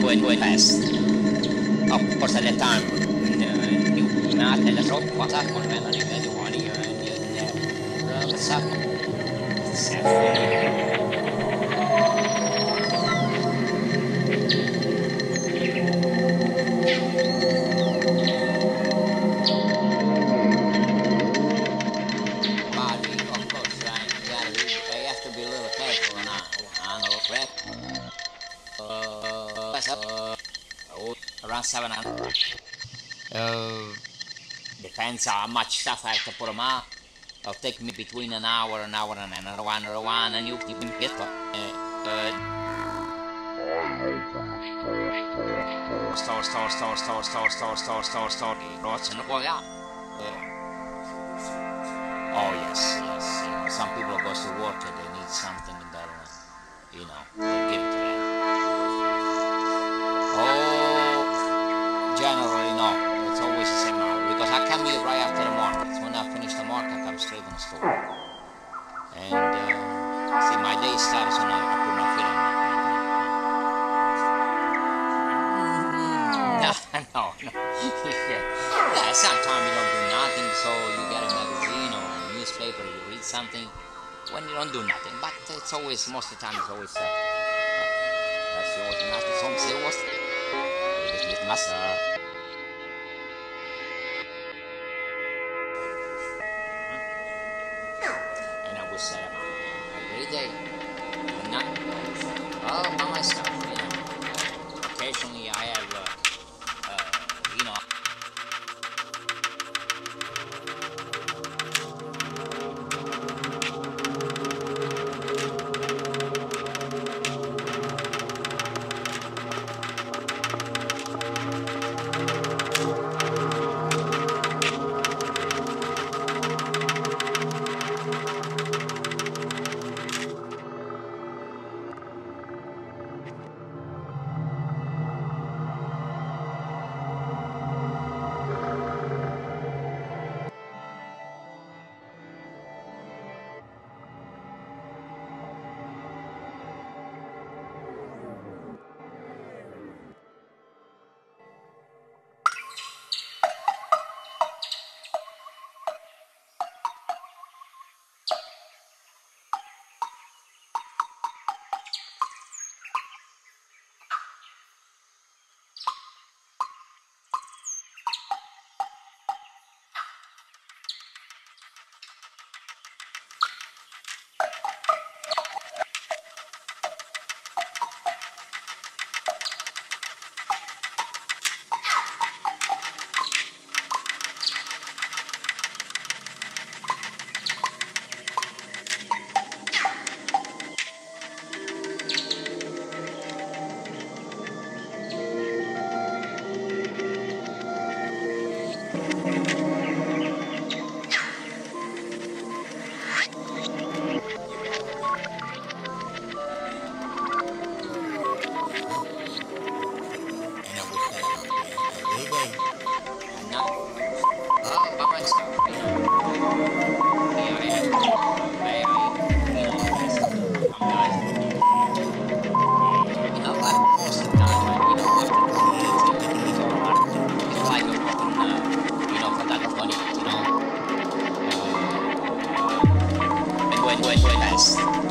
going fast. Of course, at that time, you not in the throat. What's up, one man? You want to what's up? Around 700. Depends how much stuff I have to put them out. It'll take me between an hour and another one, and you can get what? Oh yes. You know, some people goes to work and they need something and they'll, they'll give it to them. Oh, generally no. It's always the same hour because I come here right after the market. When I finish the market, I come straight in the store. And see, my day starts when I put my feet on. No. Yeah, sometimes you don't do nothing, so you get a magazine or a newspaper, you read something when you don't do nothing. But it's always, most of the time, it's always that's always not the song still was. It must and I will set up every day. Not by myself, Occasionally I have going fast.